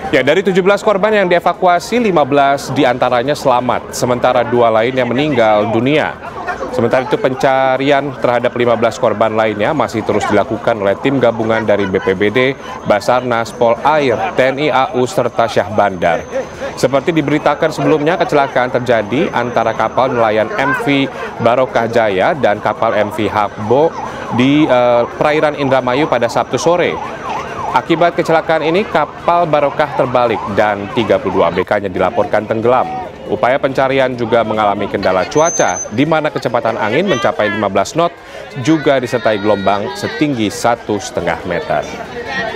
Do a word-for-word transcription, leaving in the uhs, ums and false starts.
Ya, dari tujuh belas korban yang dievakuasi, lima belas diantaranya selamat, sementara dua lainnya meninggal dunia. Sementara itu pencarian terhadap lima belas korban lainnya masih terus dilakukan oleh tim gabungan dari B P B D, Basarnas, Polair, T N I A U, serta Syah Bandar. Seperti diberitakan sebelumnya, kecelakaan terjadi antara kapal nelayan M V Barokah Jaya dan kapal M V Habbo di uh, perairan Indramayu pada Sabtu sore. Akibat kecelakaan ini, kapal Barokah terbalik dan tiga puluh dua A B K-nya dilaporkan tenggelam. Upaya pencarian juga mengalami kendala cuaca, di mana kecepatan angin mencapai lima belas knot, juga disertai gelombang setinggi satu koma lima meter.